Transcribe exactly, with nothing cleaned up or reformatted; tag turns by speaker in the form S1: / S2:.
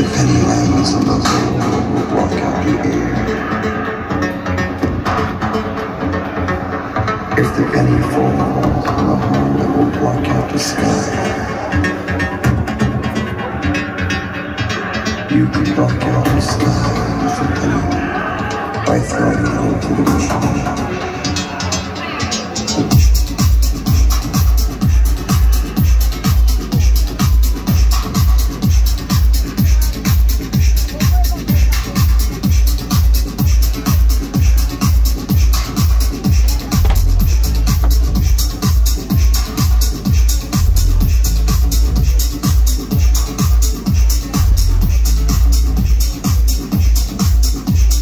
S1: the penny lands on the hole that will block out the air. If the penny falls on the hole that will block out the sky.